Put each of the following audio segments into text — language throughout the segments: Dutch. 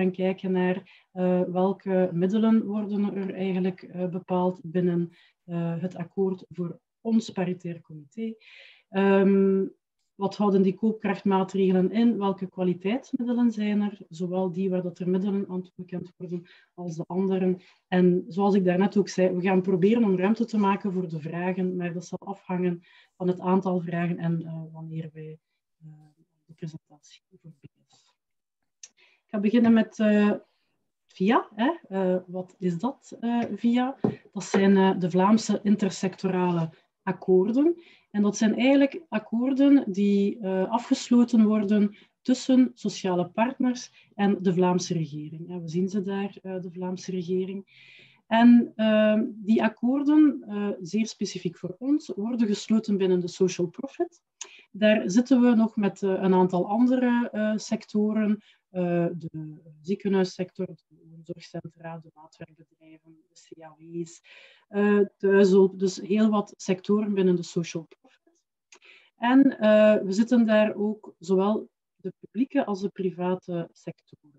gaan kijken naar welke middelen worden er eigenlijk bepaald binnen het akkoord voor ons paritair comité. Wat houden die koopkrachtmaatregelen in? Welke kwaliteitsmiddelen zijn er? Zowel die waar dat er middelen aan toegekend worden als de anderen. En zoals ik daarnet ook zei, we gaan proberen om ruimte te maken voor de vragen, maar dat zal afhangen van het aantal vragen en wanneer wij de presentatie voorbij is. Ik ga beginnen met VIA. Wat is dat, VIA? Dat zijn de Vlaamse intersectorale akkoorden. En dat zijn eigenlijk akkoorden die afgesloten worden tussen sociale partners en de Vlaamse regering. We zien ze daar, de Vlaamse regering. En die akkoorden, zeer specifiek voor ons, worden gesloten binnen de social profit. Daar zitten we nog met een aantal andere sectoren. De ziekenhuissector, de zorgcentra, de maatwerkbedrijven, de CAW's, thuishulp, dus heel wat sectoren binnen de social profit. En we zitten daar ook zowel de publieke als de private sectoren.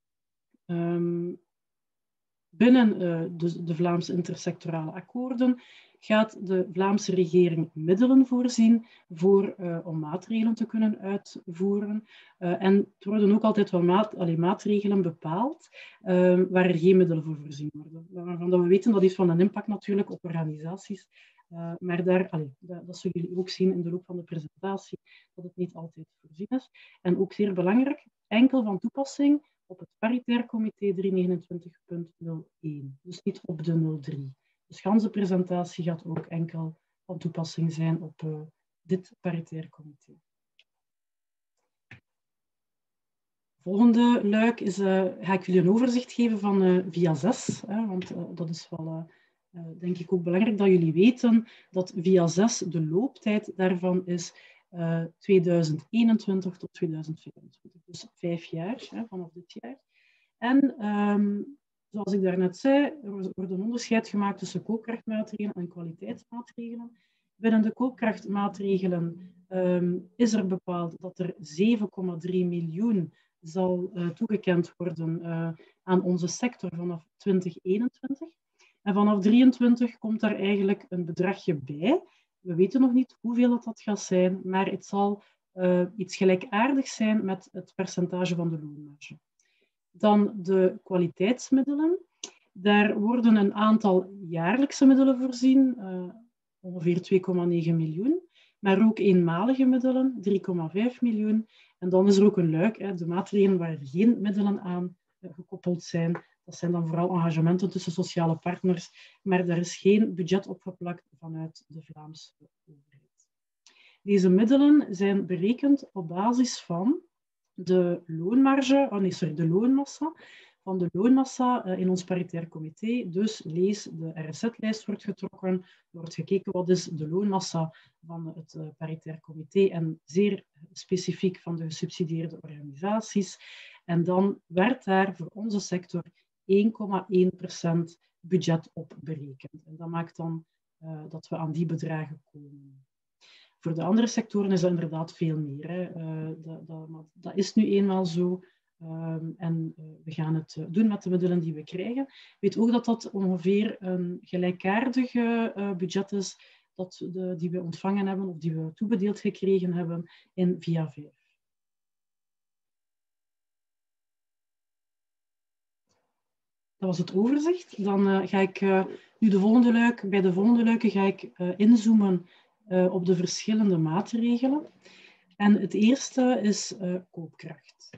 Binnen de Vlaamse intersectorale akkoorden gaat de Vlaamse regering middelen voorzien om maatregelen te kunnen uitvoeren. En er worden ook altijd wel maatregelen bepaald waar er geen middelen voor voorzien worden. Waarvan we weten dat heeft van een impact natuurlijk op organisaties. Maar dat zullen jullie ook zien in de loop van de presentatie, dat het niet altijd voorzien is. En ook zeer belangrijk, enkel van toepassing op het paritair comité 329.01, dus niet op de 03. Dus de hele presentatie gaat ook enkel van toepassing zijn op dit paritair comité. Volgende luik is, ga ik jullie een overzicht geven van VIA 6, want dat is wel, denk ik, ook belangrijk dat jullie weten dat VIA 6, de looptijd daarvan is 2021 tot 2025, dus 5 jaar vanaf dit jaar. En zoals ik daarnet zei, er wordt een onderscheid gemaakt tussen koopkrachtmaatregelen en kwaliteitsmaatregelen. Binnen de koopkrachtmaatregelen is er bepaald dat er 7,3 miljoen zal toegekend worden aan onze sector vanaf 2021. En vanaf 2023 komt daar eigenlijk een bedragje bij. We weten nog niet hoeveel dat gaat zijn, maar het zal iets gelijkaardigs zijn met het percentage van de loonmarge. Dan de kwaliteitsmiddelen. Daar worden een aantal jaarlijkse middelen voorzien, ongeveer 2,9 miljoen, maar ook eenmalige middelen, 3,5 miljoen. En dan is er ook een luik, de maatregelen waar er geen middelen aan gekoppeld zijn. Dat zijn dan vooral engagementen tussen sociale partners, maar daar is geen budget opgeplakt vanuit de Vlaamse overheid. Deze middelen zijn berekend op basis van de loonmarge, de loonmassa, van de loonmassa in ons paritair comité. Dus lees, de RSZ-lijst wordt getrokken, er wordt gekeken wat is de loonmassa van het paritair comité en zeer specifiek van de gesubsidieerde organisaties. En dan werd daar voor onze sector 1,1% budget op berekend. En dat maakt dan dat we aan die bedragen komen. Voor de andere sectoren is dat inderdaad veel meer. Dat is nu eenmaal zo. En we gaan het doen met de middelen die we krijgen. Ik weet ook dat dat ongeveer een gelijkaardige budget is die we ontvangen hebben of die we toebedeeld gekregen hebben in VIA 5. Dat was het overzicht. Dan ga ik nu bij de volgende luiken ga ik inzoomen op de verschillende maatregelen. En het eerste is koopkracht.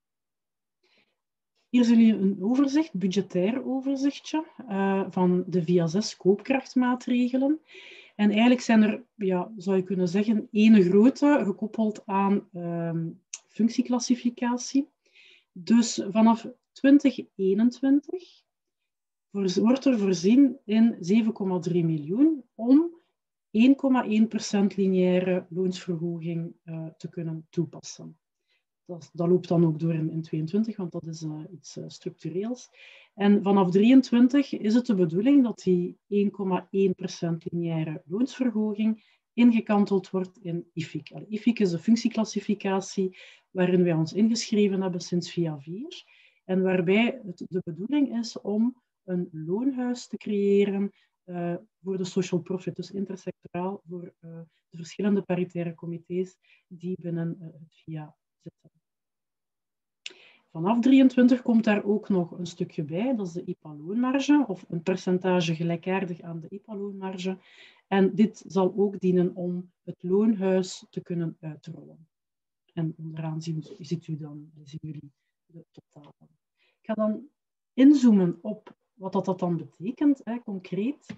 Hier zien jullie een overzicht, budgetair overzichtje van de VIA 6 koopkrachtmaatregelen. En eigenlijk zijn er, zou je kunnen zeggen, één grote gekoppeld aan functieclassificatie. Dus vanaf 2021 wordt er voorzien in 7,3 miljoen om 1,1% lineaire loonsverhoging te kunnen toepassen. Dat loopt dan ook door in 2022, want dat is iets structureels. En vanaf 2023 is het de bedoeling dat die 1,1% lineaire loonsverhoging ingekanteld wordt in IFIC. IFIC is de functieclassificatie waarin wij ons ingeschreven hebben sinds VIA 4. En waarbij de bedoeling is om een loonhuis te creëren voor de social profit, dus intersectoraal voor de verschillende paritaire comité's die binnen het VIA zitten. Vanaf 23 komt daar ook nog een stukje bij, dat is de IPA-loonmarge, of een percentage gelijkaardig aan de IPA-loonmarge. En dit zal ook dienen om het loonhuis te kunnen uitrollen. En onderaan zien jullie de totalen. Ik ga dan inzoomen op wat dat dan betekent, concreet.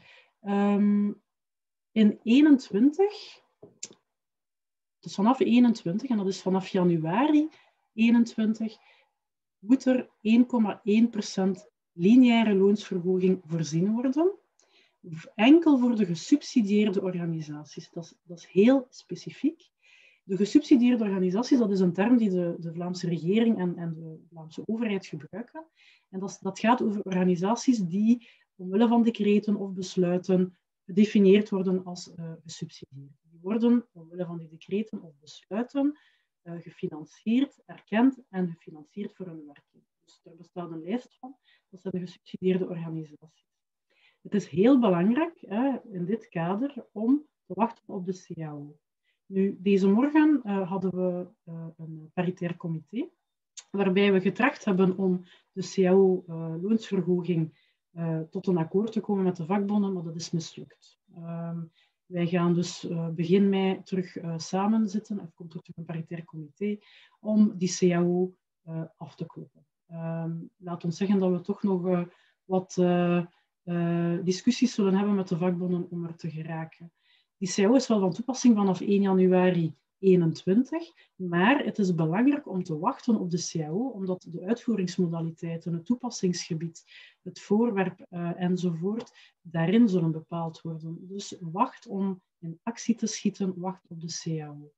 In 21, dus vanaf 21, en dat is vanaf januari 21, moet er 1,1% lineaire loonsverhoging voorzien worden. Enkel voor de gesubsidieerde organisaties. Dat is heel specifiek. De gesubsidieerde organisaties, dat is een term die de Vlaamse regering en de Vlaamse overheid gebruiken. En dat gaat over organisaties die omwille van decreten of besluiten gedefinieerd worden als gesubsidieerd. Die worden omwille van die decreten of besluiten gefinancierd, erkend en gefinancierd voor hun werking. Dus er bestaat een lijst van, dat zijn de gesubsidieerde organisaties. Het is heel belangrijk in dit kader om te wachten op de CAO. Nu, deze morgen hadden we een paritair comité, waarbij we getracht hebben om de CAO-loonsverhoging tot een akkoord te komen met de vakbonden, maar dat is mislukt. Wij gaan dus begin mei terug samen zitten, er komt terug een paritair comité, om die CAO af te kloppen. Laat ons zeggen dat we toch nog wat discussies zullen hebben met de vakbonden om er te geraken. Die CAO is wel van toepassing vanaf 1 januari 2021, maar het is belangrijk om te wachten op de CAO, omdat de uitvoeringsmodaliteiten, het toepassingsgebied, het voorwerp enzovoort, daarin zullen bepaald worden. Dus wacht om in actie te schieten, wacht op de CAO.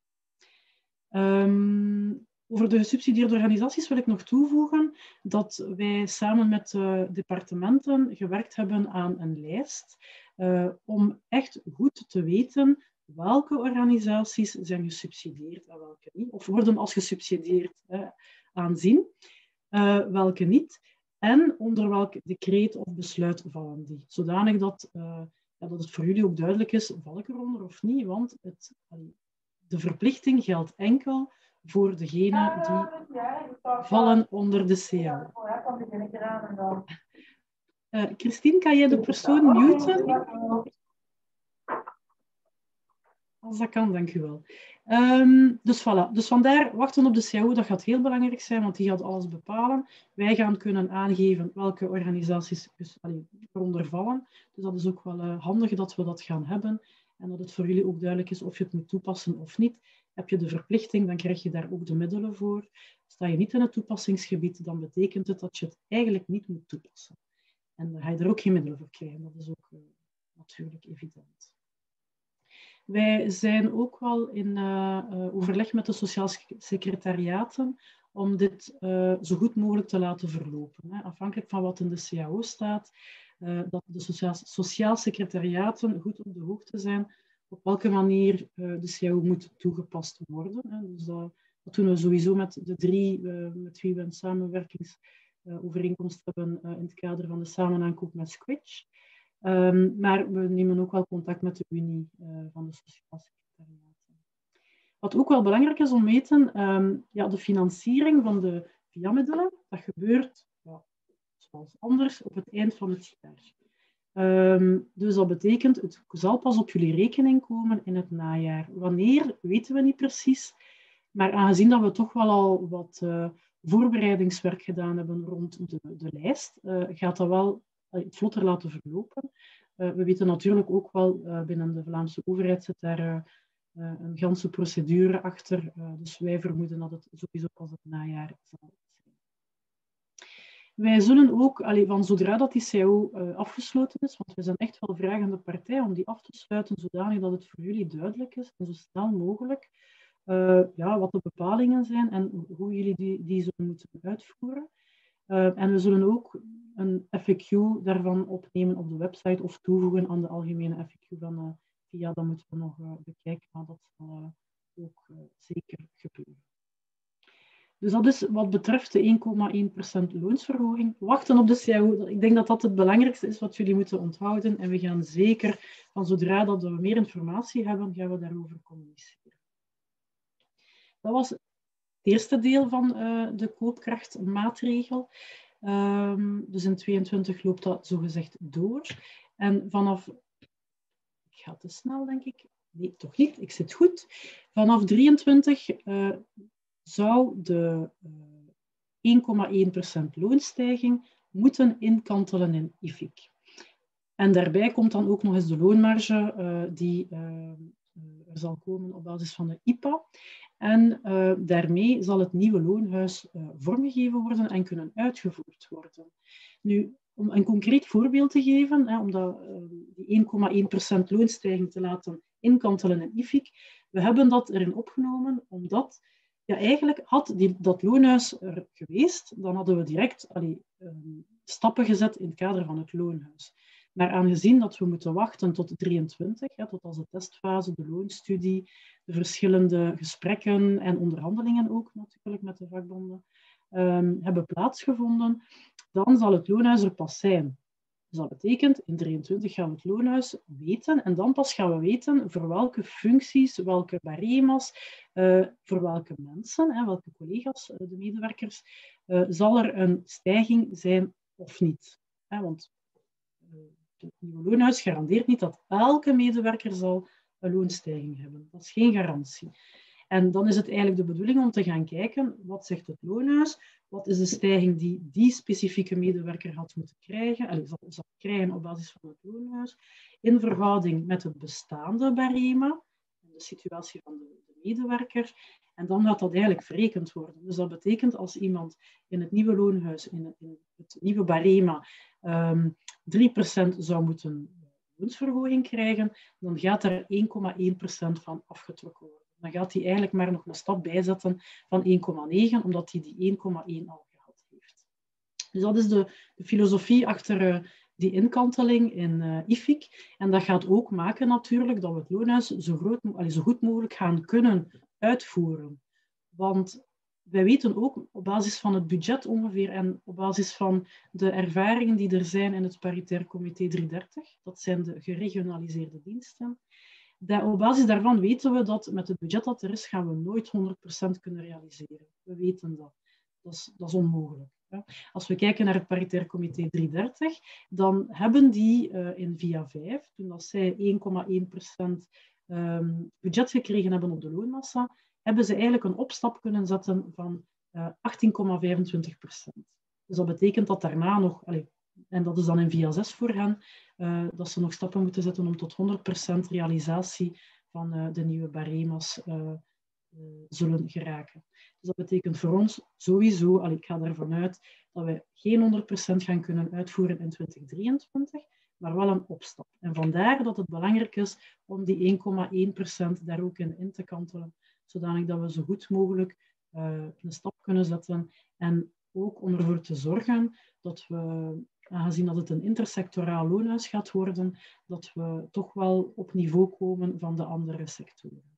Over de gesubsidieerde organisaties wil ik nog toevoegen dat wij samen met de departementen gewerkt hebben aan een lijst om echt goed te weten welke organisaties zijn gesubsidieerd en welke niet, of worden als gesubsidieerd aanzien, welke niet, en onder welk decreet of besluit vallen die. Zodanig dat het voor jullie ook duidelijk is, val ik eronder of niet, want de verplichting geldt enkel voor degenen die vallen onder de CAO. Christine, kan jij de persoon muten? Als dat kan, dank u wel. Dus voilà. Dus vandaar wachten op de CAO, dat gaat heel belangrijk zijn, want die gaat alles bepalen. Wij gaan kunnen aangeven welke organisaties eronder vallen. Dus dat is ook wel handig dat we dat gaan hebben. En dat het voor jullie ook duidelijk is of je het moet toepassen of niet. Heb je de verplichting, dan krijg je daar ook de middelen voor. Sta je niet in het toepassingsgebied, dan betekent het dat je het eigenlijk niet moet toepassen. En dan ga je er ook geen middelen voor krijgen. Dat is ook natuurlijk evident. Wij zijn ook wel in overleg met de sociaal secretariaten om dit zo goed mogelijk te laten verlopen. Afhankelijk van wat in de CAO staat, dat de sociaal secretariaten goed op de hoogte zijn op welke manier de CAO moet toegepast worden. Dus dat doen we sowieso met de 3 met wie we een samenwerkingsovereenkomst hebben in het kader van de samenaankoop met Squitch. Maar we nemen ook wel contact met de Unie van de sociaal secretariaten. Wat ook wel belangrijk is om te weten, de financiering van de VIA-middelen, dat gebeurt zoals anders op het eind van het jaar. Dus dat betekent, het zal pas op jullie rekening komen in het najaar. Wanneer, weten we niet precies. Maar aangezien dat we toch wel al wat voorbereidingswerk gedaan hebben rond de lijst, gaat dat wel het vlotter laten verlopen. We weten natuurlijk ook wel, binnen de Vlaamse overheid zit daar een ganse procedure achter. Dus wij vermoeden dat het sowieso pas het najaar zal zijn. Wij zullen ook, van zodra dat die CAO afgesloten is, want we zijn echt wel vragende partij om die af te sluiten, zodanig dat het voor jullie duidelijk is, en zo snel mogelijk, wat de bepalingen zijn en hoe jullie die zullen moeten uitvoeren. En we zullen ook een FAQ daarvan opnemen op de website of toevoegen aan de algemene FAQ van VIA. Dat moeten we nog bekijken, maar dat zal ook zeker gebeuren. Dus dat is wat betreft de 1,1% loonsverhoging. Wachten op de CAO, ik denk dat dat het belangrijkste is wat jullie moeten onthouden. En we gaan zeker, van zodra dat we meer informatie hebben, gaan we daarover communiceren. Dat was het eerste deel van de koopkrachtmaatregel. Dus in 2022 loopt dat zogezegd door. En vanaf, ik ga te snel denk ik, nee toch niet, ik zit goed. Vanaf 23 zou de 1,1% loonstijging moeten inkantelen in IFIC. En daarbij komt dan ook nog eens de loonmarge die er zal komen op basis van de IPA. En daarmee zal het nieuwe loonhuis vormgegeven worden en kunnen uitgevoerd worden. Nu, om een concreet voorbeeld te geven, om die 1,1% loonstijging te laten inkantelen in IFIC, we hebben dat erin opgenomen omdat eigenlijk had dat loonhuis er geweest, dan hadden we direct stappen gezet in het kader van het loonhuis. Maar aangezien dat we moeten wachten tot 23, tot als de testfase, de loonstudie, de verschillende gesprekken en onderhandelingen ook natuurlijk met de vakbonden hebben plaatsgevonden, dan zal het loonhuis er pas zijn. Dus dat betekent, in 23 gaan we het loonhuis weten en dan pas gaan we weten voor welke functies, welke barema's, voor welke mensen, welke collega's, de medewerkers, zal er een stijging zijn of niet. Want het nieuwe loonhuis garandeert niet dat elke medewerker zal een loonstijging hebben. Dat is geen garantie. En dan is het eigenlijk de bedoeling om te gaan kijken, wat zegt het loonhuis? Wat is de stijging die specifieke medewerker had moeten krijgen, zal krijgen op basis van het loonhuis, in verhouding met het bestaande barema, de situatie van de medewerker. En dan gaat dat eigenlijk verrekend worden. Dus dat betekent als iemand in het nieuwe loonhuis, in het nieuwe barema, 3% zou moeten loonsverhoging krijgen, dan gaat er 1,1% van afgetrokken worden. Dan gaat hij eigenlijk maar nog een stap bijzetten van 1,9, omdat hij die 1,1 al gehad heeft. Dus dat is de filosofie achter die inkanteling in IFIC. En dat gaat ook maken natuurlijk dat we het loonhuis zo goed mogelijk gaan kunnen uitvoeren. Want wij weten ook op basis van het budget ongeveer en op basis van de ervaringen die er zijn in het Paritair Comité 330, dat zijn de geregionaliseerde diensten, op basis daarvan weten we dat met het budget dat er is, gaan we nooit 100% kunnen realiseren. We weten dat. Dat is onmogelijk. Als we kijken naar het Paritair Comité 330, dan hebben die in VIA 5, toen dat zij 1,1% budget gekregen hebben op de loonmassa, hebben ze eigenlijk een opstap kunnen zetten van 18,25%. Dus dat betekent dat daarna nog, en dat is dan in VIA 6 voor hen, dat ze nog stappen moeten zetten om tot 100% realisatie van de nieuwe barema's zullen geraken. Dus dat betekent voor ons sowieso, ik ga ervan uit, dat we geen 100% gaan kunnen uitvoeren in 2023, maar wel een opstap. En vandaar dat het belangrijk is om die 1,1% daar ook in te kantelen, zodanig dat we zo goed mogelijk een stap kunnen zetten en ook om ervoor te zorgen dat we, aangezien dat het een intersectoraal loonhuis gaat worden, dat we toch wel op niveau komen van de andere sectoren.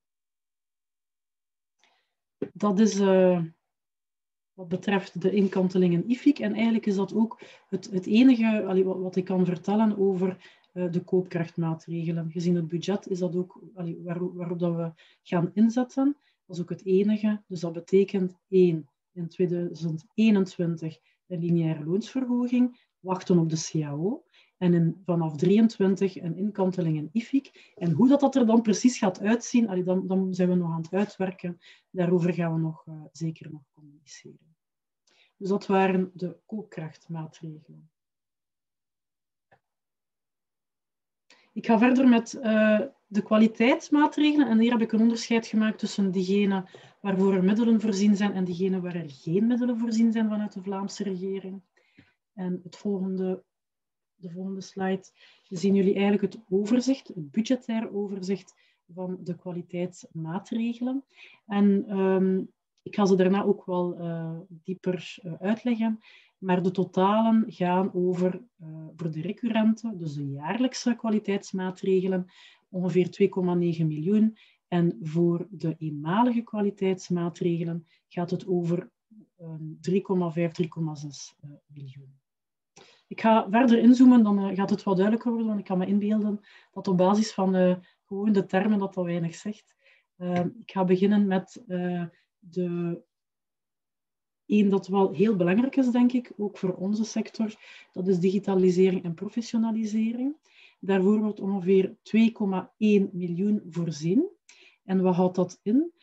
Dat is wat betreft de inkanteling in IFIC. En eigenlijk is dat ook het enige wat ik kan vertellen over de koopkrachtmaatregelen. Gezien het budget is dat ook waarop dat we gaan inzetten. Dat is ook het enige. Dus dat betekent 1. In 2021 een lineaire loonsverhoging, wachten op de CAO. En vanaf 23 een inkanteling in IFIC. En hoe dat er dan precies gaat uitzien, dan zijn we nog aan het uitwerken. Daarover gaan we nog zeker nog communiceren. Dus dat waren de koopkrachtmaatregelen. Ik ga verder met de kwaliteitsmaatregelen. En hier heb ik een onderscheid gemaakt tussen diegenen waarvoor er middelen voorzien zijn en diegenen waar er geen middelen voorzien zijn vanuit de Vlaamse regering. En de volgende slide zien jullie eigenlijk het overzicht, het budgetair overzicht van de kwaliteitsmaatregelen. En ik ga ze daarna ook wel dieper uitleggen. Maar de totalen gaan over, voor de recurrente, dus de jaarlijkse kwaliteitsmaatregelen, ongeveer 2,9 miljoen. En voor de eenmalige kwaliteitsmaatregelen gaat het over 3,5, 3,6 miljoen. Ik ga verder inzoomen, dan gaat het wat duidelijker worden, want ik kan me inbeelden dat op basis van gewoon de termen dat weinig zegt. Ik ga beginnen met één dat wel heel belangrijk is, denk ik, ook voor onze sector. Dat is digitalisering en professionalisering. Daarvoor wordt ongeveer 2,1 miljoen voorzien. En wat houdt dat in?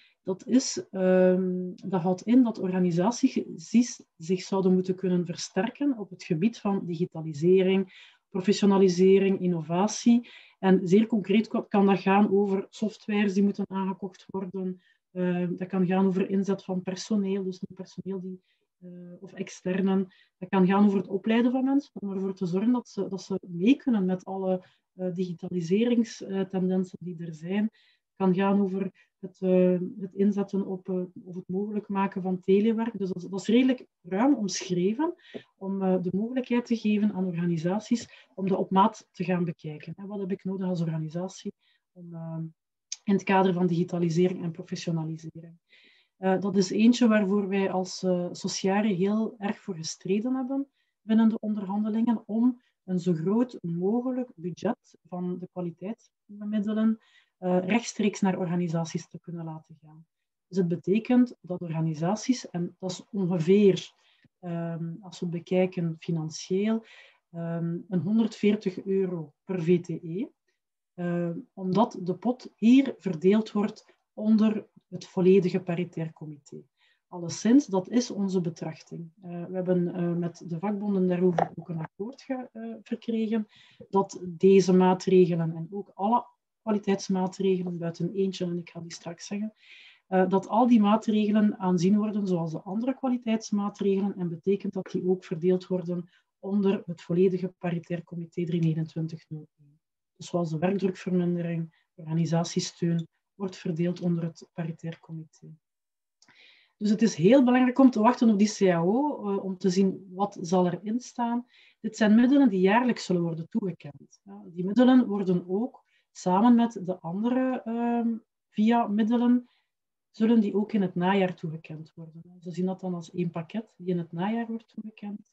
Dat houdt in dat organisaties zich zouden moeten kunnen versterken op het gebied van digitalisering, professionalisering, innovatie. En zeer concreet kan dat gaan over softwares die moeten aangekocht worden. Dat kan gaan over inzet van personeel, dus niet personeel of externen. Dat kan gaan over het opleiden van mensen, om ervoor te zorgen dat ze mee kunnen met alle digitaliseringstendensen die er zijn. Het kan gaan over het inzetten op of het mogelijk maken van telewerk. Dus dat is redelijk ruim omschreven om de mogelijkheid te geven aan organisaties om dat op maat te gaan bekijken. En wat heb ik nodig als organisatie om in het kader van digitalisering en professionalisering. Dat is eentje waarvoor wij als Sociare heel erg voor gestreden hebben binnen de onderhandelingen om een zo groot mogelijk budget van de kwaliteitsmiddelen rechtstreeks naar organisaties te kunnen laten gaan. Dus het betekent dat organisaties, en dat is ongeveer, als we het bekijken financieel, een €140 per VTE, omdat de pot hier verdeeld wordt onder het volledige paritair comité. Alleszins, dat is onze betrachting. We hebben met de vakbonden daarover ook een akkoord verkregen dat deze maatregelen en ook alle kwaliteitsmaatregelen, buiten eentje, en ik ga die straks zeggen, dat al die maatregelen aanzien worden zoals de andere kwaliteitsmaatregelen en betekent dat die ook verdeeld worden onder het volledige paritair comité 32901. Dus zoals de werkdrukvermindering, organisatiesteun, wordt verdeeld onder het paritair comité. Dus het is heel belangrijk om te wachten op die CAO, om te zien wat zal erin staan. Dit zijn middelen die jaarlijks zullen worden toegekend. Die middelen worden ook samen met de andere VIA-middelen, zullen die ook in het najaar toegekend worden. Ze zien dat dan als één pakket die in het najaar wordt toegekend.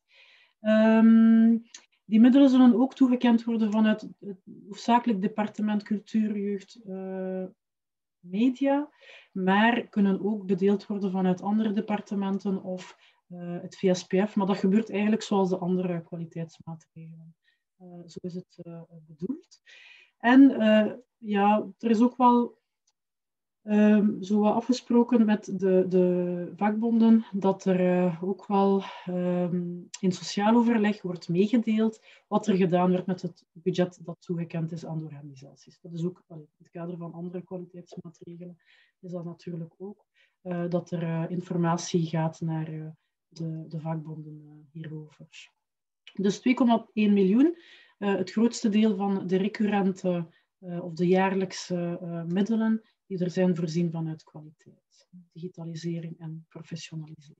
Die middelen zullen ook toegekend worden vanuit het hoofdzakelijk departement Cultuur, Jeugd, Media, maar kunnen ook bedeeld worden vanuit andere departementen of het VSPF, maar dat gebeurt eigenlijk zoals de andere kwaliteitsmaatregelen. Zo is het bedoeld. En ja, er is ook wel zo afgesproken met de vakbonden dat er ook wel in sociaal overleg wordt meegedeeld wat er gedaan wordt met het budget dat toegekend is aan de organisaties. Dat is ook in het kader van andere kwaliteitsmaatregelen is dat natuurlijk ook dat er informatie gaat naar de vakbonden hierover. Dus 2,1 miljoen, het grootste deel van de recurrente of de jaarlijkse middelen die er zijn voorzien vanuit kwaliteit, digitalisering en professionalisering.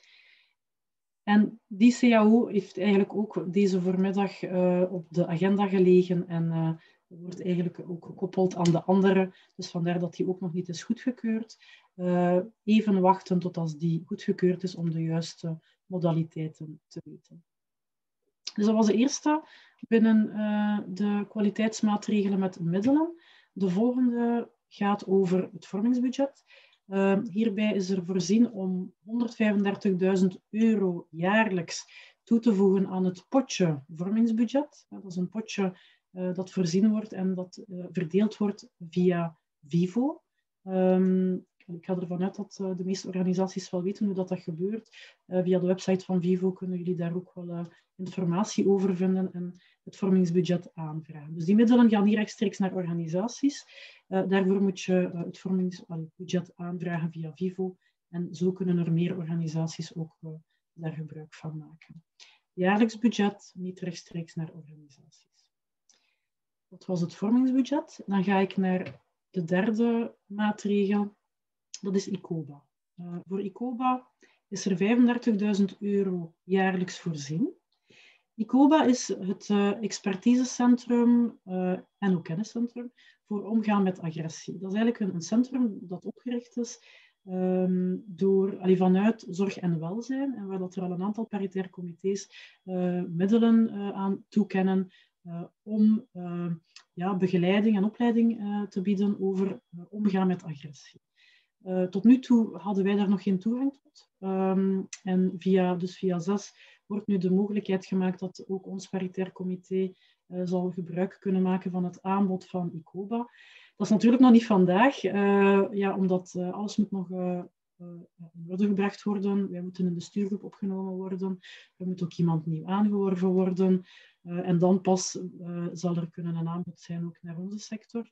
En die CAO heeft eigenlijk ook deze voormiddag op de agenda gelegen en wordt eigenlijk ook gekoppeld aan de andere, dus vandaar dat die ook nog niet is goedgekeurd. Even wachten tot als die goedgekeurd is om de juiste modaliteiten te weten. Dus dat was de eerste binnen de kwaliteitsmaatregelen met middelen. De volgende gaat over het vormingsbudget. Hierbij is er voorzien om €135.000 jaarlijks toe te voegen aan het potje vormingsbudget. Dat is een potje dat voorzien wordt en dat verdeeld wordt via Vivo. Ik ga ervan uit dat de meeste organisaties wel weten hoe dat gebeurt. Via de website van Vivo kunnen jullie daar ook wel informatie over vinden en het vormingsbudget aanvragen. Dus die middelen gaan niet rechtstreeks naar organisaties. Daarvoor moet je het vormingsbudget aanvragen via Vivo en zo kunnen er meer organisaties ook daar gebruik van maken. Jaarlijks budget, niet rechtstreeks naar organisaties. Dat was het vormingsbudget. Dan ga ik naar de derde maatregel. Dat is ICOBA. Voor ICOBA is er €35.000 jaarlijks voorzien. ICOBA is het expertisecentrum en ook kenniscentrum voor omgaan met agressie. Dat is eigenlijk een centrum dat opgericht is vanuit zorg en welzijn, en waar dat er al een aantal paritaire comité's middelen aan toekennen om begeleiding en opleiding te bieden over omgaan met agressie. Tot nu toe hadden wij daar nog geen toegang tot. En via 6 wordt nu de mogelijkheid gemaakt dat ook ons paritair comité zal gebruik kunnen maken van het aanbod van ICOBA. Dat is natuurlijk nog niet vandaag, omdat alles moet nog in orde gebracht worden. Wij moeten in de stuurgroep opgenomen worden. Er moet ook iemand nieuw aangeworven worden. En dan pas zal er kunnen een aanbod zijn ook naar onze sector.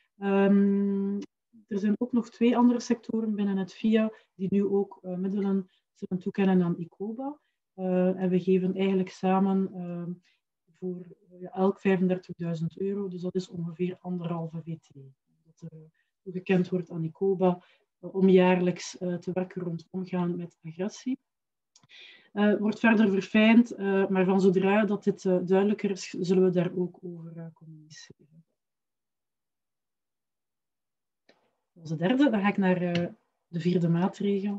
Er zijn ook nog 2 andere sectoren binnen het VIA die nu ook middelen zullen toekennen aan ICOBA. En we geven eigenlijk samen voor elk €35.000, dus dat is ongeveer 1,5 VTE. Dat er toegekend wordt aan ICOBA om jaarlijks te werken rond omgaan met agressie. Wordt verder verfijnd, maar van zodra dat dit duidelijker is, zullen we daar ook over communiceren. Dat is de derde. Dan ga ik naar de 4e maatregel.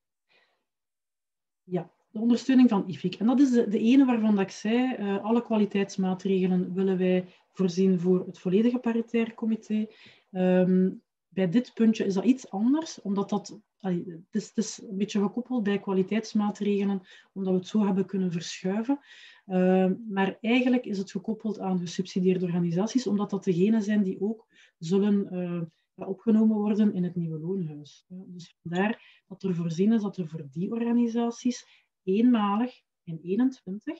Ja, de ondersteuning van IFIC. En dat is de ene waarvan dat ik zei, alle kwaliteitsmaatregelen willen wij voorzien voor het volledige paritair comité. Bij dit puntje is dat iets anders, omdat het is een beetje gekoppeld bij kwaliteitsmaatregelen, omdat we het zo hebben kunnen verschuiven. Maar eigenlijk is het gekoppeld aan gesubsidieerde organisaties, omdat dat degenen zijn die ook zullen opgenomen worden in het nieuwe loonhuis. Dus vandaar dat er voorzien is dat er voor die organisaties eenmalig in 2021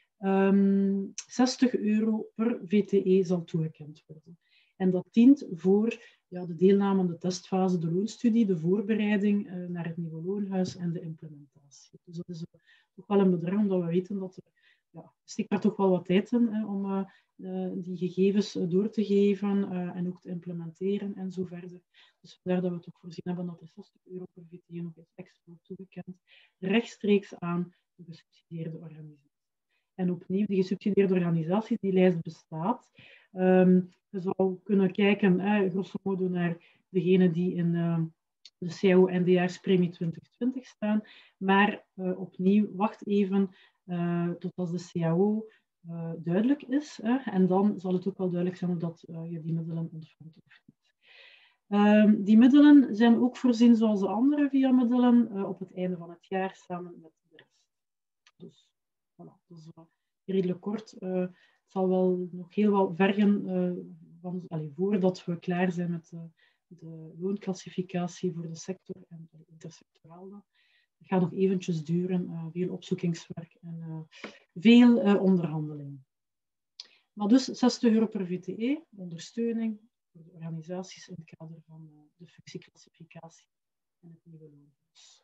€60 per VTE zal toegekend worden. En dat dient voor de deelname aan de testfase, de loonstudie, de voorbereiding naar het nieuwe loonhuis en de implementatie. Dus dat is toch wel een bedrag, omdat we weten dat er steekt daar toch wel wat tijd in om die gegevens door te geven en ook te implementeren en zo verder. Dus vandaar dat we het ook voorzien hebben dat er €60 per VTE nog eens extra wordt toegekend, rechtstreeks aan de gesubsidieerde organisatie. En opnieuw, die gesubsidieerde organisaties, die lijst bestaat. Je zou kunnen kijken, grosso modo, naar degenen die in de CAO-eindejaarspremie 2020 staan. Maar opnieuw, wacht even tot als de CAO duidelijk is. En dan zal het ook wel duidelijk zijn of dat je die middelen ontvangt of niet. Die middelen zijn ook voorzien zoals de andere VIA-middelen op het einde van het jaar samen met de rest. Dus voilà, dat is redelijk kort. Het zal wel nog heel wat vergen voordat we klaar zijn met de loonclassificatie voor de sector en intersectoraal. Het gaat nog eventjes duren, veel opzoekingswerk en veel onderhandeling. Maar dus €60 per VTE, ondersteuning voor de organisaties in het kader van de functieclassificatie en het nieuwe loonhuis.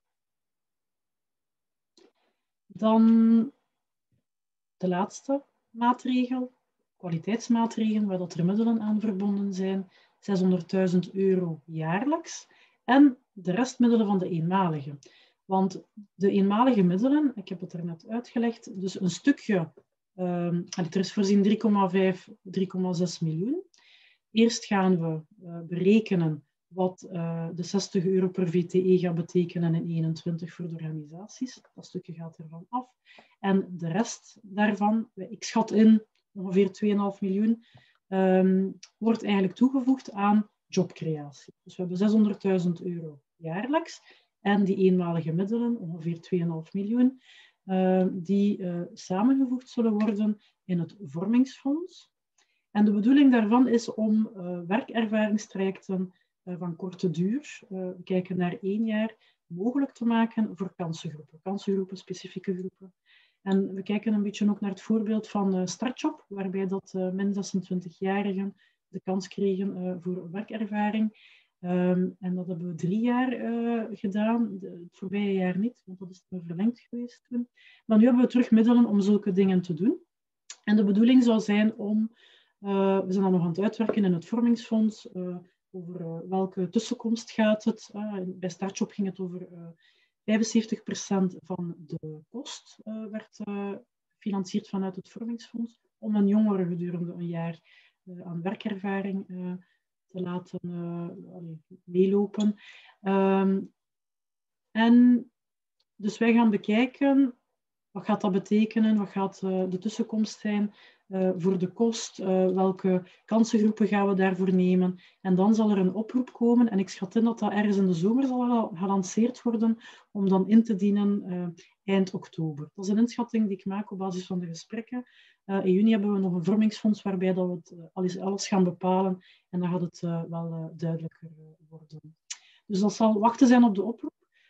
Dan de laatste maatregel, kwaliteitsmaatregelen, waar dat er middelen aan verbonden zijn, €600.000 jaarlijks en de restmiddelen van de eenmalige. Want de eenmalige middelen, ik heb het er net uitgelegd, dus een stukje, er is voorzien 3,5, 3,6 miljoen. Eerst gaan we berekenen wat de €60 per VTE gaat betekenen in 2021 voor de organisaties. Dat stukje gaat ervan af. En de rest daarvan, ik schat in ongeveer 2,5 miljoen, wordt eigenlijk toegevoegd aan jobcreatie. Dus we hebben €600.000 jaarlijks en die eenmalige middelen, ongeveer 2,5 miljoen, die samengevoegd zullen worden in het vormingsfonds. En de bedoeling daarvan is om werkervaringstrajecten van korte duur, we kijken naar 1 jaar, mogelijk te maken voor kansengroepen, specifieke groepen. En we kijken een beetje ook naar het voorbeeld van Startjob, waarbij dat min 26-jarigen de kans kregen voor werkervaring. En dat hebben we 3 jaar gedaan, het voorbije jaar niet, want dat is verlengd geweest toen. Maar nu hebben we terug middelen om zulke dingen te doen. En de bedoeling zou zijn om, we zijn dan nog aan het uitwerken in het vormingsfonds, over welke tussenkomst gaat het. Bij Startjob ging het over 75% van de kost werd gefinancierd vanuit het vormingsfonds, om een jongere gedurende een jaar aan werkervaring te laten meelopen. En dus wij gaan bekijken, wat gaat dat betekenen, wat gaat de tussenkomst zijn voor de kost, welke kansengroepen gaan we daarvoor nemen. En dan zal er een oproep komen, en ik schat in dat dat ergens in de zomer zal gelanceerd worden, om dan in te dienen eind oktober. Dat is een inschatting die ik maak op basis van de gesprekken. In juni hebben we nog een vormingsfonds waarbij dat we het alles gaan bepalen, en dan gaat het wel duidelijker worden. Dus dat zal wachten zijn op de oproep.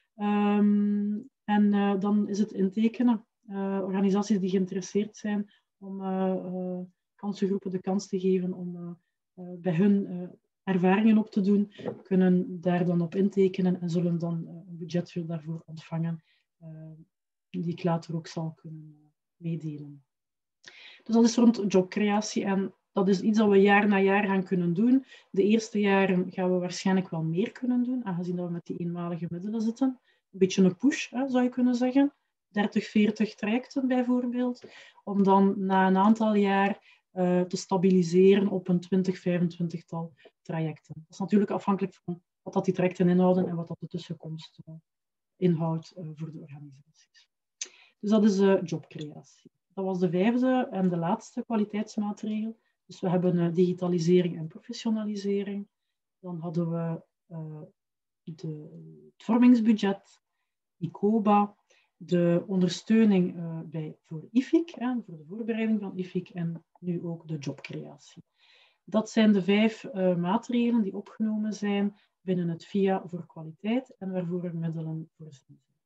En dan is het intekenen. Organisaties die geïnteresseerd zijn om kansengroepen de kans te geven om bij hun ervaringen op te doen, kunnen daar dan op intekenen en zullen dan een budget daarvoor ontvangen, die ik later ook zal kunnen meedelen. Dus dat is rond jobcreatie, en dat is iets dat we jaar na jaar gaan kunnen doen. De eerste jaren gaan we waarschijnlijk wel meer kunnen doen, aangezien dat we met die eenmalige middelen zitten. Een beetje een push, zou je kunnen zeggen. 30, 40 trajecten bijvoorbeeld, om dan na een aantal jaar te stabiliseren op een 20, 25-tal trajecten. Dat is natuurlijk afhankelijk van wat dat die trajecten inhouden en wat dat de tussenkomst inhoudt voor de organisaties. Dus dat is jobcreatie. Dat was de 5e en de laatste kwaliteitsmaatregel. Dus we hebben digitalisering en professionalisering. Dan hadden we het vormingsbudget, ICOBA, de ondersteuning voor IFIC, voor de voorbereiding van IFIC, en nu ook de jobcreatie. Dat zijn de 5 maatregelen die opgenomen zijn binnen het VIA voor kwaliteit en waarvoor er middelen voorzien zijn.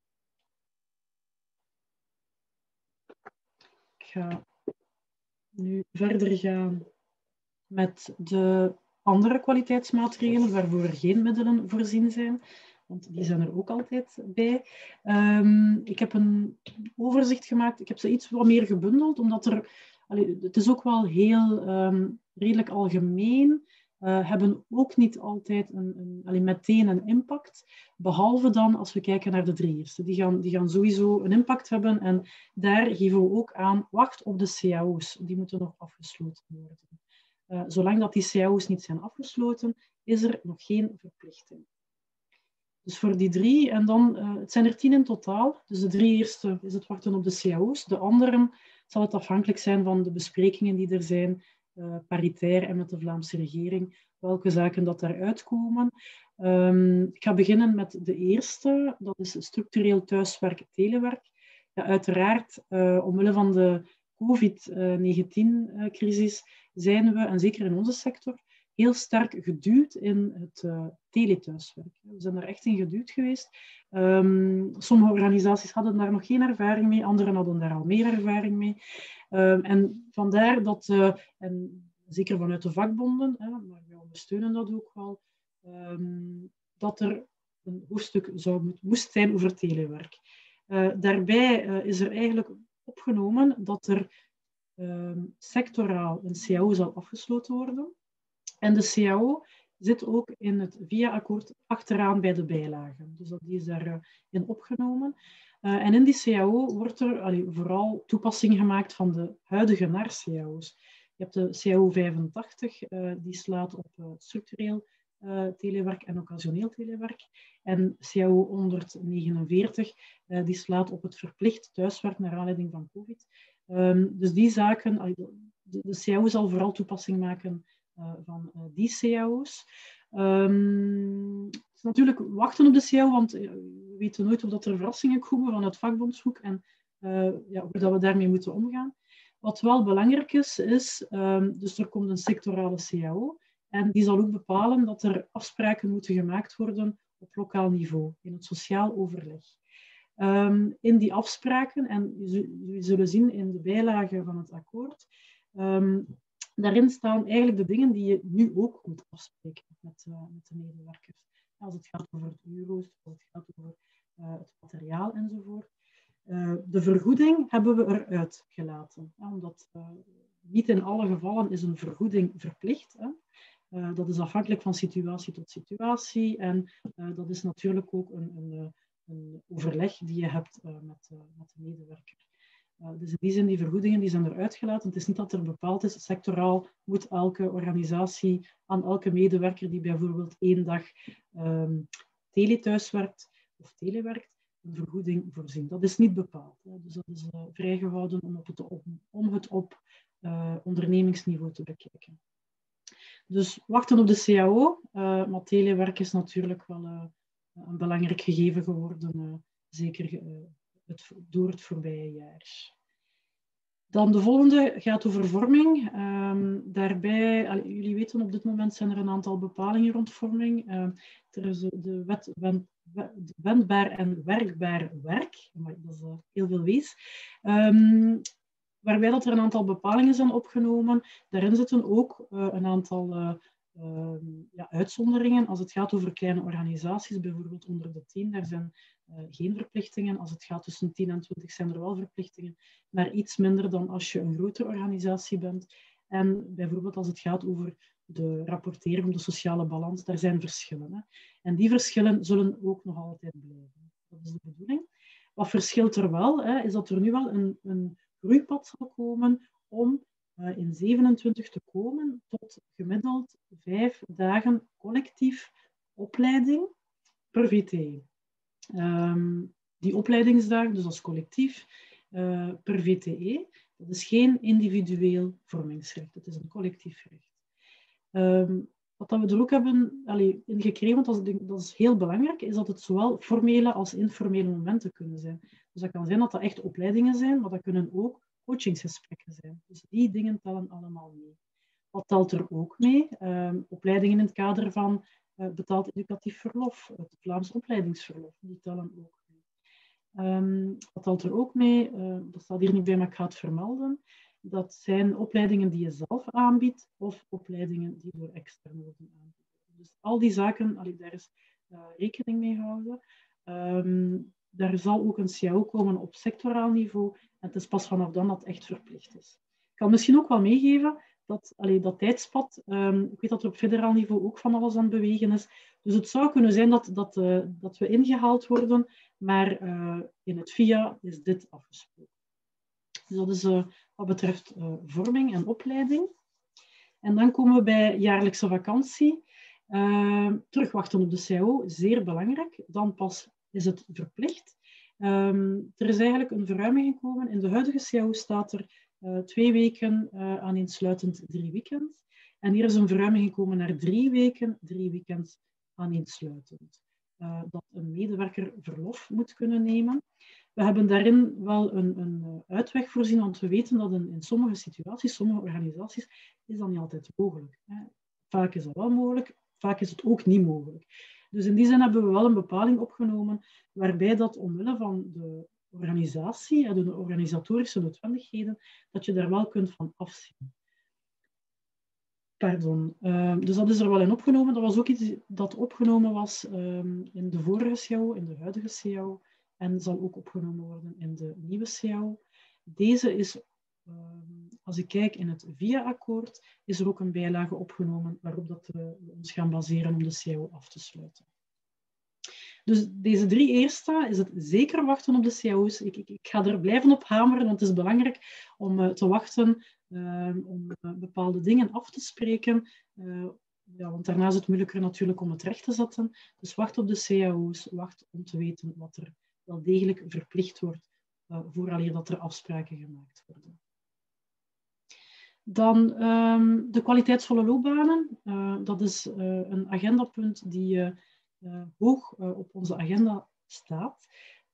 Ik ga nu verder gaan met de andere kwaliteitsmaatregelen waarvoor er geen middelen voorzien zijn, want die zijn er ook altijd bij. Ik heb een overzicht gemaakt. Ik heb ze iets wat meer gebundeld, omdat het is ook wel heel redelijk algemeen, hebben ook niet altijd meteen een impact, behalve dan als we kijken naar de 3 eerste. Die gaan sowieso een impact hebben, en daar geven we ook aan, wacht op de cao's, die moeten nog afgesloten worden. Zolang dat die cao's niet zijn afgesloten, is er nog geen verplichting. Dus voor die 3, en dan, het zijn er 10 in totaal. Dus de 3 eerste is het wachten op de cao's. De anderen zal het afhankelijk zijn van de besprekingen die er zijn, paritair en met de Vlaamse regering, welke zaken dat daaruit komen. Ik ga beginnen met de eerste, dat is structureel thuiswerk, telewerk. Ja, uiteraard, omwille van de COVID-19-crisis zijn we, en zeker in onze sector, heel sterk geduwd in het telethuiswerk. We zijn er echt in geduwd geweest. Sommige organisaties hadden daar nog geen ervaring mee, anderen hadden daar al meer ervaring mee. En vandaar dat, en zeker vanuit de vakbonden, maar we ondersteunen dat ook wel, dat er een hoofdstuk moest zijn over telewerk. Daarbij is er eigenlijk opgenomen dat er sectoraal een CAO zal afgesloten worden. En de CAO zit ook in het VIA-akkoord achteraan bij de bijlagen. Dus die is daarin opgenomen. En in die CAO wordt er vooral toepassing gemaakt van de huidige NAR-CAO's. Je hebt de CAO 85, die slaat op structureel telewerk en occasioneel telewerk. En CAO 149, die slaat op het verplicht thuiswerk naar aanleiding van COVID. Dus die zaken, de CAO zal vooral toepassing maken van die CAO's. Het is natuurlijk wachten op de CAO, want we weten nooit of dat er verrassingen komen van het vakbondshoek en hoe dat we daarmee moeten omgaan. Wat wel belangrijk is, dus er komt een sectorale CAO en die zal ook bepalen dat er afspraken moeten gemaakt worden op lokaal niveau, in het sociaal overleg. In die afspraken, en jullie zullen zien in de bijlagen van het akkoord, daarin staan eigenlijk de dingen die je nu ook moet afspreken met de medewerkers. Als het gaat over de euro's, als het gaat over het materiaal enzovoort. De vergoeding hebben we eruit gelaten, omdat niet in alle gevallen is een vergoeding verplicht. Dat is afhankelijk van situatie tot situatie en dat is natuurlijk ook een overleg die je hebt met de medewerker. Dus in die zin, die vergoedingen die zijn eruit gelaten. Het is niet dat er bepaald is, sectoraal moet elke organisatie aan elke medewerker die bijvoorbeeld 1 dag telethuis werkt, of telewerkt, een vergoeding voorzien. Dat is niet bepaald. Hè. Dus dat is vrijgehouden om het op ondernemingsniveau te bekijken. Dus wachten op de CAO, maar telewerk is natuurlijk wel een belangrijk gegeven geworden, zeker door het voorbije jaar. Dan de volgende gaat over vorming. Daarbij, jullie weten, op dit moment zijn er een aantal bepalingen rond vorming. Er is de wet wendbaar en werkbaar werk. Dat is heel veel wees. Waarbij dat er een aantal bepalingen zijn opgenomen. Daarin zitten ook een aantal uitzonderingen. Als het gaat over kleine organisaties, bijvoorbeeld onder de 10, daar zijn geen verplichtingen. Als het gaat tussen 10 en 20 zijn er wel verplichtingen, maar iets minder dan als je een grotere organisatie bent. En bijvoorbeeld als het gaat over de rapportering om de sociale balans, daar zijn verschillen. Hè. En die verschillen zullen ook nog altijd blijven. Dat is de bedoeling. Wat verschilt er wel, is dat er nu wel een groeipad zal komen om in 27 te komen tot gemiddeld 5 dagen collectief opleiding per VTE. Die opleidingsdagen, dus als collectief, per VTE, dat is geen individueel vormingsrecht, het is een collectief recht. Wat we er ook hebben in gekregen, want dat is heel belangrijk, is dat het zowel formele als informele momenten kunnen zijn. Dus dat kan zijn dat dat echt opleidingen zijn, maar dat kunnen ook coachingsgesprekken zijn. Dus die dingen tellen allemaal mee. Wat telt er ook mee? Opleidingen in het kader van betaald educatief verlof, het Vlaams opleidingsverlof, die tellen ook mee. Wat telt er ook mee? Dat staat hier niet bij, maar ik ga het vermelden. Dat zijn opleidingen die je zelf aanbiedt of opleidingen die door extern worden aanbieden. Dus al die zaken, daar is rekening mee houden. Daar zal ook een CAO komen op sectoraal niveau. En het is pas vanaf dan dat het echt verplicht is. Ik kan misschien ook wel meegeven dat tijdspad, ik weet dat er op federaal niveau ook van alles aan het bewegen is. Dus het zou kunnen zijn dat we ingehaald worden, maar in het VIA is dit afgesproken. Dus dat is wat betreft vorming en opleiding. En dan komen we bij jaarlijkse vakantie. Terugwachten op de CAO, zeer belangrijk. Dan pas is het verplicht. Er is eigenlijk een verruiming gekomen. In de huidige CAO staat er 2 weken aaneensluitend 3 weekends. En hier is een verruiming gekomen naar 3 weken, 3 weekends aaneensluitend. Dat een medewerker verlof moet kunnen nemen. We hebben daarin wel een uitweg voorzien, want we weten dat in sommige situaties, sommige organisaties, is dat niet altijd mogelijk. Vaak is dat wel mogelijk, vaak is het ook niet mogelijk. Dus in die zin hebben we wel een bepaling opgenomen waarbij dat omwille van de organisatie, de organisatorische noodwendigheden, dat je daar wel kunt van afzien. Pardon. Dus dat is er wel in opgenomen. Dat was ook iets dat opgenomen was in de vorige CAO, in de huidige CAO, en zal ook opgenomen worden in de nieuwe CAO. Deze is, als ik kijk in het VIA-akkoord, is er ook een bijlage opgenomen waarop dat we ons gaan baseren om de CAO af te sluiten. Dus deze 3 eerste is het zeker wachten op de CAO's. Ik ga er blijven op hameren, want het is belangrijk om te wachten, om bepaalde dingen af te spreken. Want daarna is het moeilijker natuurlijk om het recht te zetten. Dus wacht op de CAO's, wacht om te weten wat er wel degelijk verplicht wordt, vooraleer dat er afspraken gemaakt worden. Dan de kwaliteitsvolle loopbanen. Dat is een agendapunt die hoog op onze agenda staat.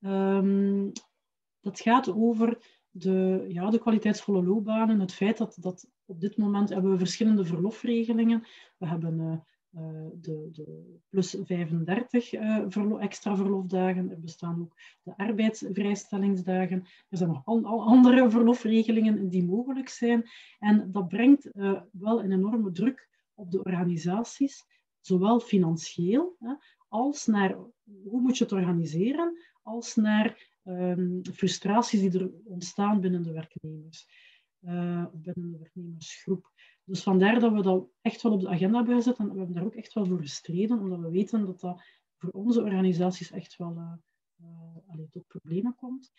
Dat gaat over de kwaliteitsvolle loopbanen. Het feit dat op dit moment hebben we verschillende verlofregelingen. We hebben de plus 35 extra verlofdagen. Er bestaan ook de arbeidsvrijstellingsdagen. Er zijn nog al andere verlofregelingen die mogelijk zijn. En dat brengt wel een enorme druk op de organisaties, zowel financieel als naar hoe moet je het organiseren, als naar frustraties die er ontstaan binnen de werknemers, binnen de werknemersgroep. Dus vandaar dat we dat echt wel op de agenda hebben gezet en we hebben daar ook echt wel voor gestreden, omdat we weten dat dat voor onze organisaties echt wel tot problemen komt.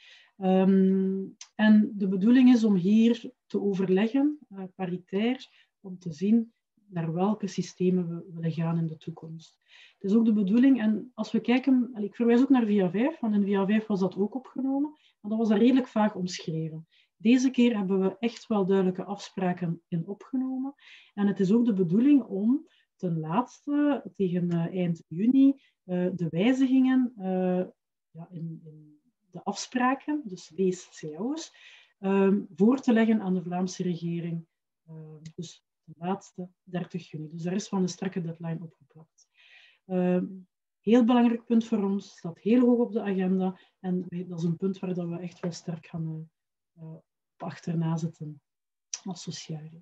En de bedoeling is om hier te overleggen, paritair, om te zien naar welke systemen we willen gaan in de toekomst. Het is ook de bedoeling, en als we kijken, ik verwijs ook naar VIA 5, want in VIA 5 was dat ook opgenomen, maar dat was daar redelijk vaag omschreven. Deze keer hebben we echt wel duidelijke afspraken in opgenomen. En het is ook de bedoeling om ten laatste tegen eind juni de wijzigingen in de afspraken, dus lees CAO's, voor te leggen aan de Vlaamse regering. Dus de laatste 30 juni. Dus daar is van een strakke deadline opgeplakt. Heel belangrijk punt voor ons, staat heel hoog op de agenda. En dat is een punt waar we echt wel sterk gaan op achterna zitten als Sociaria.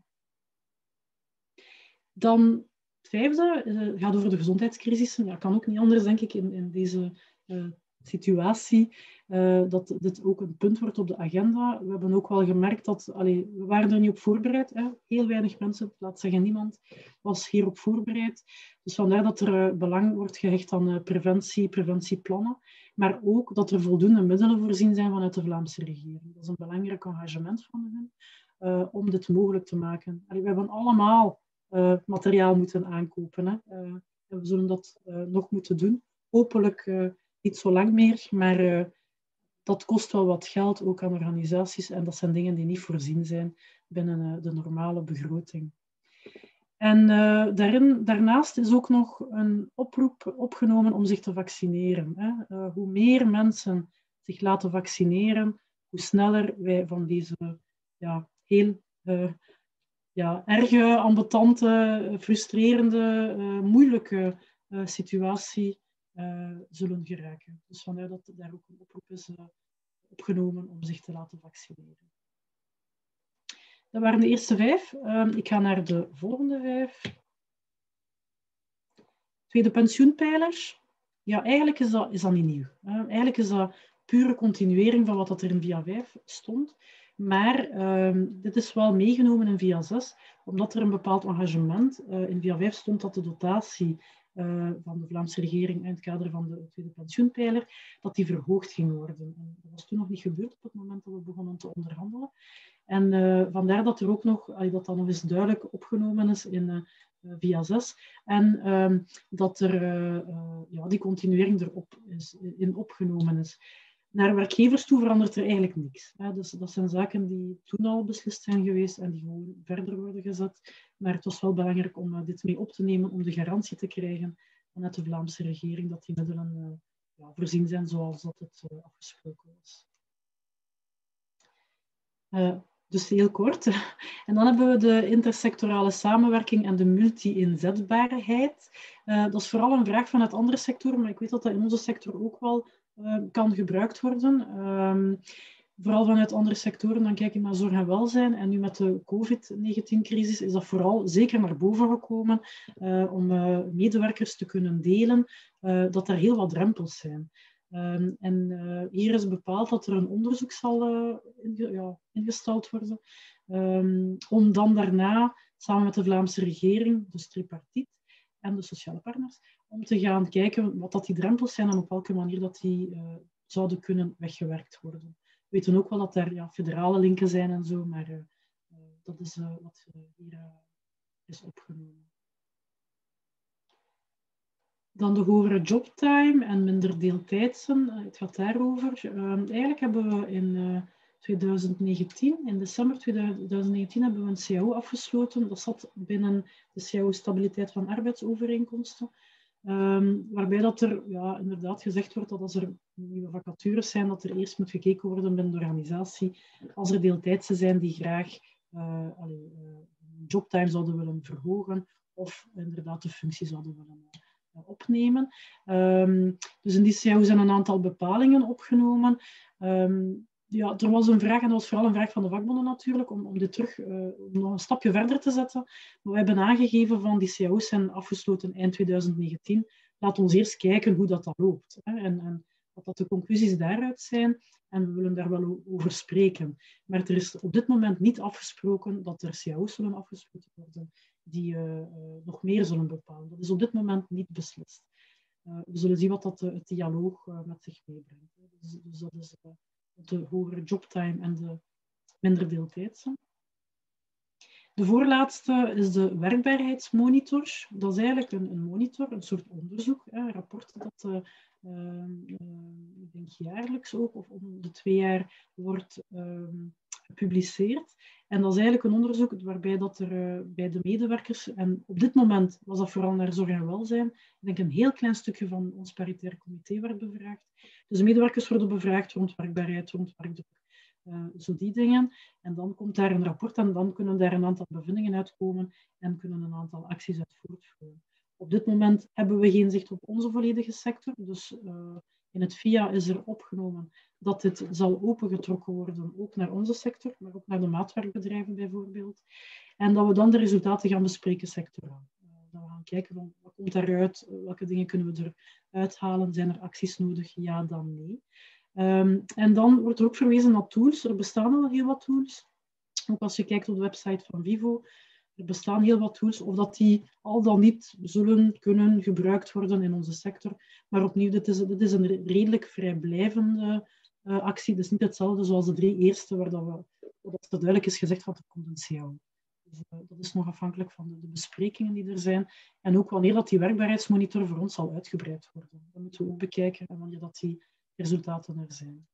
Dan het vijfde gaat over de gezondheidscrisis. Ja, kan ook niet anders, denk ik, in deze situatie, dat dit ook een punt wordt op de agenda. We hebben ook wel gemerkt dat, we waren er niet op voorbereid. Hè. Heel weinig mensen, laat zeggen niemand, was hierop voorbereid. Dus vandaar dat er belang wordt gehecht aan preventieplannen, maar ook dat er voldoende middelen voorzien zijn vanuit de Vlaamse regering. Dat is een belangrijk engagement van hen, om dit mogelijk te maken. We hebben allemaal materiaal moeten aankopen. Hè. En we zullen dat nog moeten doen. Hopelijk niet zo lang meer, maar dat kost wel wat geld, ook aan organisaties. En dat zijn dingen die niet voorzien zijn binnen de normale begroting. En daarnaast is ook nog een oproep opgenomen om zich te vaccineren. Hè. Hoe meer mensen zich laten vaccineren, hoe sneller wij van deze heel erge, ambetante, frustrerende, moeilijke situatie zullen geraken. Dus vandaar dat daar ook een oproep is opgenomen om zich te laten vaccineren. Dat waren de eerste 5. Ik ga naar de volgende 5. Tweede pensioenpijler. Ja, eigenlijk is dat niet nieuw. Eigenlijk is dat pure continuering van wat er in VIA 5 stond. Maar dit is wel meegenomen in VIA 6, omdat er een bepaald engagement in VIA 5 stond dat de dotatie van de Vlaamse regering in het kader van de tweede pensioenpijler, dat die verhoogd ging worden. En dat was toen nog niet gebeurd op het moment dat we begonnen te onderhandelen. En vandaar dat er ook nog, dat dan nog eens duidelijk opgenomen is in VIA 6 en dat er die continuering erop in opgenomen is. Naar werkgevers toe verandert er eigenlijk niks. Dus dat zijn zaken die toen al beslist zijn geweest en die gewoon verder worden gezet. Maar het was wel belangrijk om dit mee op te nemen, om de garantie te krijgen vanuit de Vlaamse regering dat die middelen voorzien zijn zoals dat het afgesproken was. Dus heel kort. En dan hebben we de intersectorale samenwerking en de multi-inzetbaarheid. Dat is vooral een vraag vanuit andere sectoren, maar ik weet dat dat in onze sector ook wel kan gebruikt worden. Vooral vanuit andere sectoren, dan kijk ik naar zorg en welzijn. En nu met de COVID-19-crisis is dat vooral zeker naar boven gekomen om medewerkers te kunnen delen, dat er heel wat drempels zijn. Hier is bepaald dat er een onderzoek zal ingesteld worden, om dan daarna samen met de Vlaamse regering, dus tripartiet en de sociale partners, om te gaan kijken wat dat die drempels zijn en op welke manier dat die zouden kunnen weggewerkt worden. We weten ook wel dat er federale linken zijn en zo, maar dat is wat hier is opgenomen. Dan de hogere jobtime en minder deeltijdsen. Het gaat daarover. Eigenlijk hebben we in 2019, in december 2019, hebben we een CAO afgesloten. Dat zat binnen de CAO Stabiliteit van Arbeidsovereenkomsten. Waarbij dat er inderdaad gezegd wordt dat als er nieuwe vacatures zijn, dat er eerst moet gekeken worden binnen de organisatie. Als er deeltijdse zijn die graag jobtime zouden willen verhogen of inderdaad de functie zouden willen opnemen. Dus in die CAO zijn een aantal bepalingen opgenomen. Er was een vraag, en dat was vooral een vraag van de vakbonden natuurlijk, om dit terug nog een stapje verder te zetten. Maar we hebben aangegeven van die CAO's zijn afgesloten eind 2019. Laat ons eerst kijken hoe dat loopt. Hè, en wat de conclusies daaruit zijn. En we willen daar wel over spreken. Maar er is op dit moment niet afgesproken dat er CAO's zullen afgesloten worden die nog meer zullen bepalen. Dat is op dit moment niet beslist. We zullen zien wat dat het dialoog met zich meebrengt. Dus dat is de hogere jobtime en de minder deeltijdse. De voorlaatste is de werkbaarheidsmonitor. Dat is eigenlijk een monitor, een soort onderzoek, een rapport dat ik denk jaarlijks ook, of om de 2 jaar wordt gepubliceerd. En dat is eigenlijk een onderzoek waarbij dat er bij de medewerkers, en op dit moment was dat vooral naar zorg en welzijn, ik denk een heel klein stukje van ons paritair comité werd bevraagd. Dus de medewerkers worden bevraagd rond werkbaarheid, rond werkdruk, zo die dingen. En dan komt daar een rapport en dan kunnen daar een aantal bevindingen uitkomen en kunnen een aantal acties uit voortvloeien. Op dit moment hebben we geen zicht op onze volledige sector, dus in het VIA is er opgenomen dat dit zal opengetrokken worden, ook naar onze sector, maar ook naar de maatwerkbedrijven bijvoorbeeld. En dat we dan de resultaten gaan bespreken sectoraal. Dat we gaan kijken van wat komt daaruit, welke dingen kunnen we eruit halen, zijn er acties nodig, ja dan nee. En dan wordt er ook verwezen naar tools. Er bestaan al heel wat tools. Ook als je kijkt op de website van Vivo, er bestaan heel wat tools, of dat die al dan niet zullen kunnen gebruikt worden in onze sector. Maar opnieuw, dit is een redelijk vrijblijvende actie. Het is niet hetzelfde zoals de 3 eerste, waar dat duidelijk is gezegd van er komt een CAO. Dus, dat is nog afhankelijk van de besprekingen die er zijn. En ook wanneer dat die werkbaarheidsmonitor voor ons zal uitgebreid worden. Dat moeten we ook bekijken en wanneer dat die resultaten er zijn.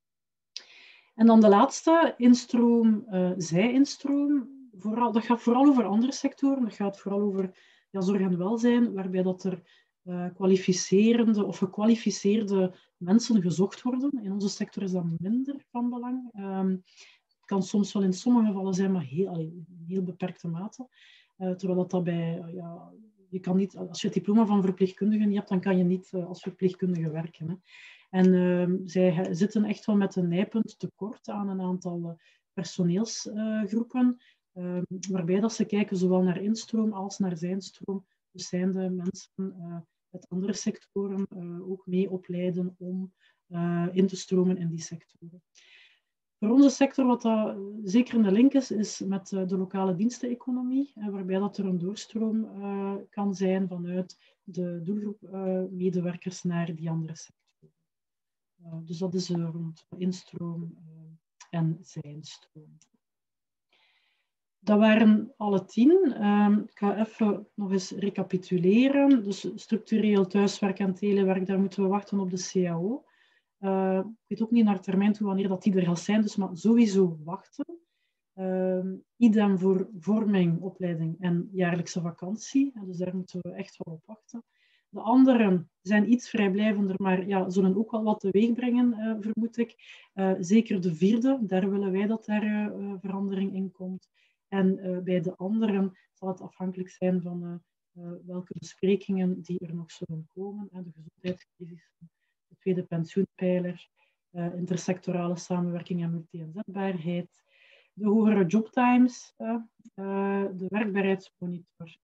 En dan de laatste, instroom, zij-instroom. Dat gaat vooral over andere sectoren. Dat gaat vooral over zorg en welzijn, waarbij dat er kwalificerende of gekwalificeerde mensen gezocht worden. In onze sector is dat minder van belang. Het kan soms wel in sommige gevallen zijn, maar in heel beperkte mate. Terwijl dat bij... je kan niet, als je het diploma van verpleegkundige niet hebt, dan kan je niet als verpleegkundige werken. Hè. En zij zitten echt wel met een nijpend tekort aan een aantal personeelsgroepen, waarbij dat ze kijken zowel naar instroom als naar zijnstroom. Dus zijn de mensen uit andere sectoren ook mee opleiden om in te stromen in die sectoren. Voor onze sector, wat dat zeker een link is met de lokale diensteneconomie, waarbij dat er een doorstroom kan zijn vanuit de doelgroep medewerkers naar die andere sectoren. Dus dat is rond instroom en zijnstroom. Dat waren alle 10. Ik ga even nog eens recapituleren. Dus structureel thuiswerk en telewerk, daar moeten we wachten op de CAO. Ik weet ook niet naar termijn toe wanneer dat die er gaat zijn, dus maar sowieso wachten. Idem voor vorming, opleiding en jaarlijkse vakantie. Dus daar moeten we echt wel op wachten. De anderen zijn iets vrijblijvender, maar zullen ook wel wat teweeg brengen, vermoed ik. Zeker de 4e, daar willen wij dat daar verandering in komt. En bij de anderen zal het afhankelijk zijn van welke besprekingen die er nog zullen komen. De gezondheidscrisis, de tweede pensioenpijler, intersectorale samenwerking en multi-inzetbaarheid, de hogere jobtimes, de werkbaarheidsmonitor